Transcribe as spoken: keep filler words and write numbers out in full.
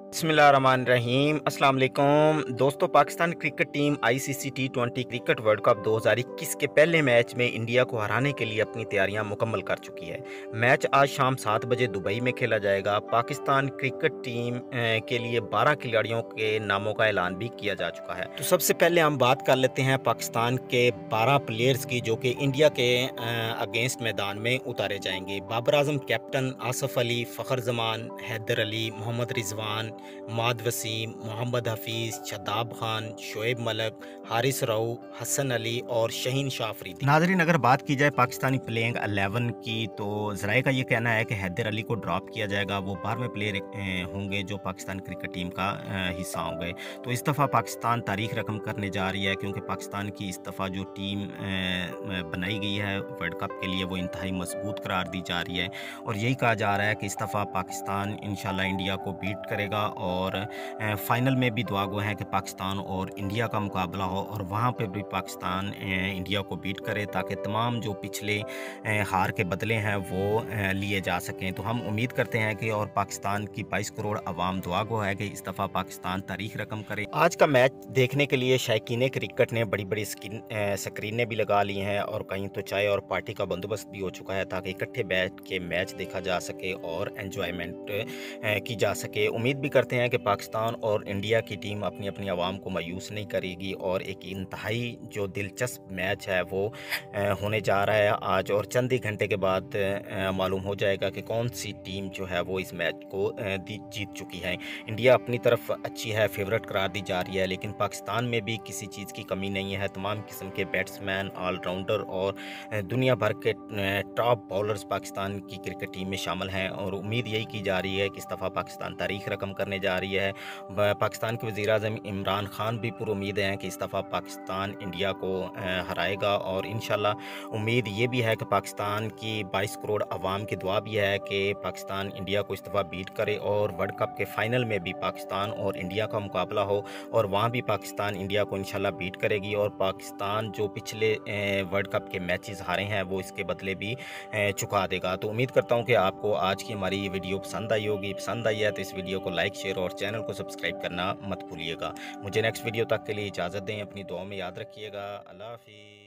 बिस्मिल्लाहिर्रहमानिर्रहीम अस्सलाम वालेकुम दोस्तों। Pakistan cricket team ICC T twenty cricket world cup दो हज़ार इक्कीस के पहले मैच में इंडिया को हराने के लिए अपनी तैयारियां मुकम्मल कर चुकी है। मैच आज शाम सात बजे दुबई में खेला जाएगा। पाकिस्तान क्रिकेट टीम के लिए बारह खिलाड़ियों के नामों का ऐलान भी किया जा चुका है। तो सबसे पहले हम बात कर लेते हैं पाकिस्तान के बारह प्लेयर्स की जो कि इंडिया के अगेंस्ट मैदान में उतारे जाएंगे। बाबर आजम कैप्टन, आसफ अली, फ़खर जमान, हैदर अली, मोहम्मद रिजवान, माद वसीम, मोहम्मद हफीज़, शदाब खान, शोएब मलक, हारिस राऊ, हसन अली और शहीन शाह अफरीदी। नाजरीन, अगर बात की जाए पाकिस्तानी प्लेइंग अलेवन की तो ज़राए का ये कहना है कि हैदर अली को ड्रॉप किया जाएगा। वो बारहवें प्लेयर होंगे जो पाकिस्तान क्रिकेट टीम का हिस्सा होंगे। तो इस दफ़ा पाकिस्तान तारीख रकम करने जा रही है, क्योंकि पाकिस्तान की इस दफ़ा जो टीम बनाई गई है वर्ल्ड कप के लिए वो इंतहाई मजबूत करार दी जा रही है। और यही कहा जा रहा है कि इस दफ़ा पाकिस्तान इंशाल्लाह इंडिया को बीट करेगा और फाइनल में भी दुआ गो है कि पाकिस्तान और इंडिया का मुकाबला हो और वहाँ पे भी पाकिस्तान इंडिया को बीट करे, ताकि तमाम जो पिछले हार के बदले हैं वो लिए जा सकें। तो हम उम्मीद करते हैं कि और पाकिस्तान की बाईस करोड़ आवाम दुआ गो है कि इस दफ़ा पाकिस्तान तारीख रकम करे। आज का मैच देखने के लिए शायकीन क्रिकेट ने बड़ी बड़ी स्क्रीनें भी लगा ली हैं और कहीं तो चाय और पार्टी का बंदोबस्त भी हो चुका है, ताकि इकट्ठे बैठ के मैच देखा जा सके और एंजॉयमेंट की जा सके। उम्मीद भी करते हैं कि पाकिस्तान और इंडिया की टीम अपनी अपनी आवाम को मायूस नहीं करेगी और एक इंतहाई जो दिलचस्प मैच है वो होने जा रहा है आज। और चंद ही घंटे के बाद मालूम हो जाएगा कि कौन सी टीम जो है वो इस मैच को जीत चुकी है। इंडिया अपनी तरफ अच्छी है, फेवरेट करार दी जा रही है, लेकिन पाकिस्तान में भी किसी चीज़ की कमी नहीं है। तमाम किस्म के बैट्समैन, ऑलराउंडर और दुनिया भर के टॉप बॉलर्स पाकिस्तान की क्रिकेट टीम में शामिल हैं। और उम्मीद यही की जा रही है कि इस दफ़ा पाकिस्तान तारीख रकम करने जा रही है। पाकिस्तान के वज़ीर-ए-आज़म इमरान खान भी पूरी उम्मीद है कि इस दफ़ा पाकिस्तान इंडिया को हराएगा। और इंशाल्लाह उम्मीद ये भी है कि पाकिस्तान की बाईस करोड़ आवाम की दुआ भी है कि पाकिस्तान इंडिया को इस दफ़ा बीट करे और वर्ल्ड कप के फाइनल में भी पाकिस्तान और इंडिया का मुकाबला हो और वहाँ भी पाकिस्तान इंडिया को इंशाल्लाह बीट करेगी। और पाकिस्तान जो पिछले वर्ल्ड कप के मैचेस हारे हैं वो इसके बदले भी चुका देगा। तो उम्मीद करता हूँ कि आपको आज की हमारी ये वीडियो पसंद आई होगी। पसंद आई है तो इस वीडियो को लाइक, शेयर और चैनल को सब्सक्राइब करना मत भूलिएगा। मुझे नेक्स्ट वीडियो तक के लिए इजाज़त दें। अपनी दुआ में याद रखिएगा। अल्लाह हाफ़िज़।